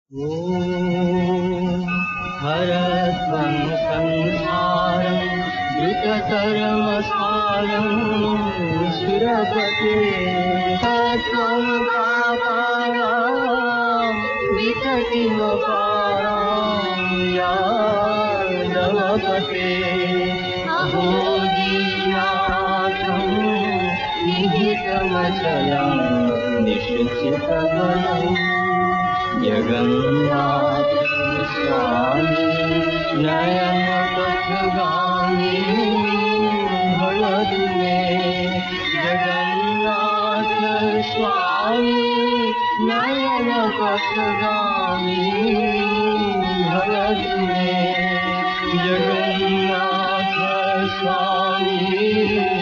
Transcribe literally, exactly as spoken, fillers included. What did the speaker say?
ॐ हरत्वं संसारं द्रुततरमसारं सुरपते त्वं पापानां विततिमपारां यादवपते अहो दीनाथं निहितमचलं निश्चितबलं जगन्नाथ स्वामी नयनपथगामी भवतु मे जगन्नाथ स्वामी नयनपथगामी भवतु मे जगन्नाथ स्वामी